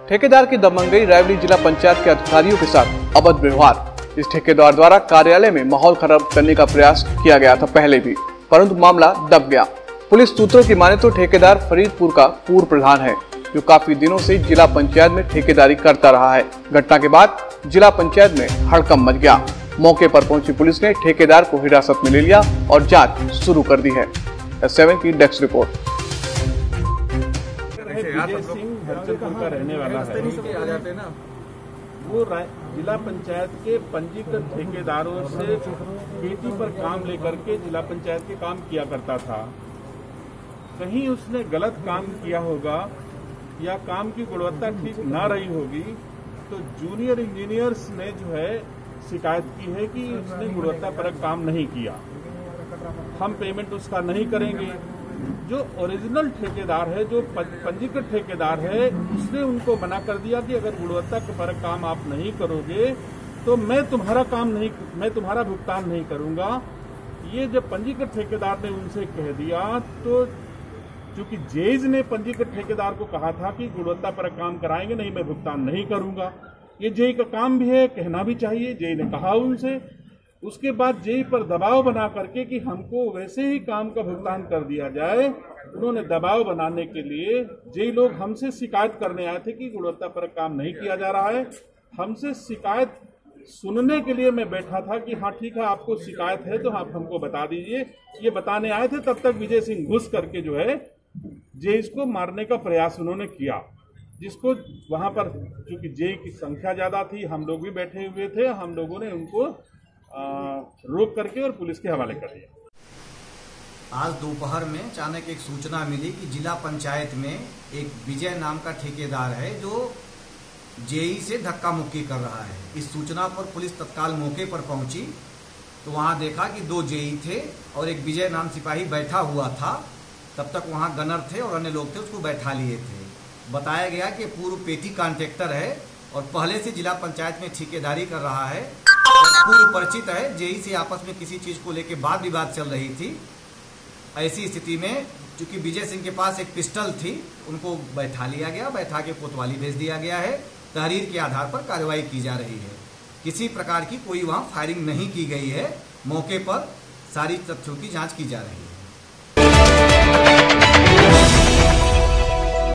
ठेकेदार की दबंगई, रायबरेली जिला पंचायत के अधिकारियों के साथ अभद्र व्यवहार। इस ठेकेदार द्वारा कार्यालय में माहौल खराब करने का प्रयास किया गया था पहले भी, परंतु मामला दब गया। पुलिस सूत्रों की माने तो ठेकेदार फरीदपुर का पूर्व प्रधान है, जो काफी दिनों से जिला पंचायत में ठेकेदारी करता रहा है। घटना के बाद जिला पंचायत में हड़कंप मच गया। मौके पर पहुंची पुलिस ने ठेकेदार को हिरासत में ले लिया और जांच शुरू कर दी है। S7 की डेस्क रिपोर्ट। विजय सिंह हरचंदपुर का रहने वाला है। वो जिला पंचायत के पंजीकृत ठेकेदारों से खेती पर काम लेकर के जिला पंचायत के काम किया करता था। कहीं उसने गलत काम किया होगा या काम की गुणवत्ता ठीक ना रही होगी, तो जूनियर इंजीनियर्स ने जो है शिकायत की है कि उसने गुणवत्तापरक काम नहीं किया, हम पेमेंट उसका नहीं करेंगे। जो ओरिजिनल ठेकेदार है, जो पंजीकृत ठेकेदार है, उसने उनको मना कर दिया कि अगर गुणवत्तापरक काम आप नहीं करोगे तो मैं तुम्हारा भुगतान नहीं करूंगा। ये जब पंजीकृत ठेकेदार ने उनसे कह दिया, तो चूंकि जेईज ने पंजीकृत ठेकेदार को कहा था कि गुणवत्तापरक काम कराएंगे, नहीं मैं भुगतान नहीं करूंगा। ये जेई का काम भी है, कहना भी चाहिए। जेई ने कहा उनसे, उसके बाद जेई पर दबाव बना करके कि हमको वैसे ही काम का भुगतान कर दिया जाए। उन्होंने दबाव बनाने के लिए जेई लोग हमसे शिकायत करने आए थे कि गुणवत्तापरक काम नहीं किया जा रहा है। हमसे शिकायत सुनने के लिए मैं बैठा था कि हाँ ठीक है, आपको शिकायत है तो आप हमको बता दीजिए। ये बताने आए थे, तब तक विजय सिंह घुस करके जो है जेई को मारने का प्रयास उन्होंने किया, जिसको वहां पर क्योंकि जेई की संख्या ज्यादा थी, हम लोग भी बैठे हुए थे, हम लोगों ने उनको रोक करके और पुलिस के हवाले कर दिया। आज दोपहर में अचानक एक सूचना मिली कि जिला पंचायत में एक विजय नाम का ठेकेदार है जो जेई से धक्का मुक्की कर रहा है। इस सूचना पर पुलिस तत्काल मौके पर पहुंची तो वहां देखा कि 2 जेई थे और एक विजय नाम सिपाही बैठा हुआ था। तब तक वहां गनर थे और अन्य लोग थे, उसको बैठा लिए थे। बताया गया कि पूर्व पेटी कॉन्ट्रैक्टर है और पहले से जिला पंचायत में ठेकेदारी कर रहा है और पूर्व परिचित है। जेई से आपस में किसी चीज को लेकर वाद विवाद चल रही थी। ऐसी स्थिति में चूंकि विजय सिंह के पास एक पिस्टल थी, उनको बैठा लिया गया, बैठा के कोतवाली भेज दिया गया है। तहरीर के आधार पर कार्रवाई की जा रही है। किसी प्रकार की कोई वहां फायरिंग नहीं की गई है। मौके पर सारी तथ्यों की जांच की जा रही है।